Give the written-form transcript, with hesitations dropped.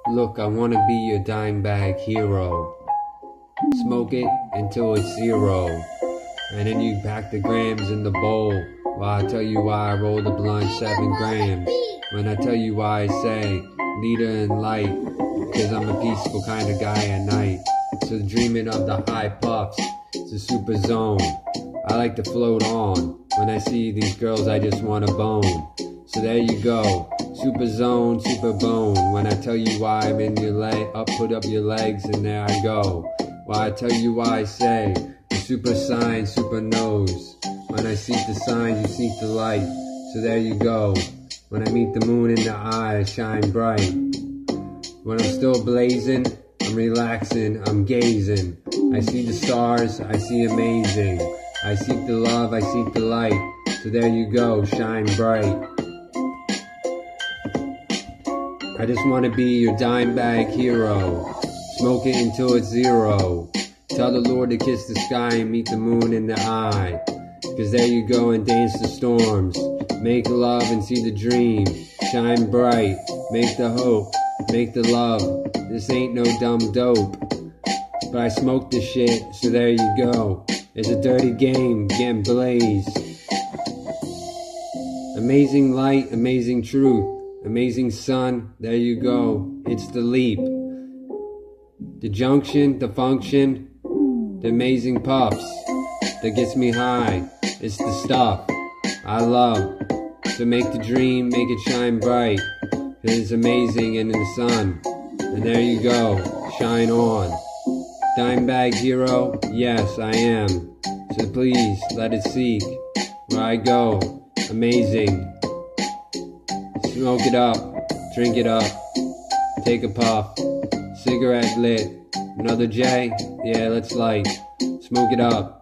Look, I wanna be your dime bag hero. Smoke it until it's zero. And then you pack the grams in the bowl. While I tell you why I roll the blunt 7 grams. When I tell you why I say, leader in light. Cause I'm a peaceful kind of guy at night. So dreaming of the high puffs, it's a super zone. I like to float on. When I see these girls I just wanna bone. So there you go, super zone, super bone. When I tell you why I'm in your leg, put up your legs and there I go. Why I tell you why I say, the super sign, super nose. When I seek the signs, you seek the light. So there you go. When I meet the moon in the eye, I shine bright. When I'm still blazing, I'm relaxing, I'm gazing. I see the stars, I see amazing. I seek the love, I seek the light. So there you go, shine bright. I just want to be your dime bag hero. Smoke it until it's zero. Tell the Lord to kiss the sky and meet the moon in the eye. Cause there you go and dance the storms. Make love and see the dream. Shine bright, make the hope, make the love. This ain't no dumb dope. But I smoke the shit, so there you go. It's a dirty game, getting blazed. Amazing light, amazing truth. Amazing sun, there you go. It's the leap. The junction, the function, the amazing puffs that gets me high. It's the stuff I love. So make the dream, make it shine bright. Cause it's amazing and in the sun. And there you go, shine on. Dime bag hero, yes I am. So please let it seek where I go. Amazing. Smoke it up, drink it up, take a puff, cigarette lit, another J, yeah let's light, smoke it up.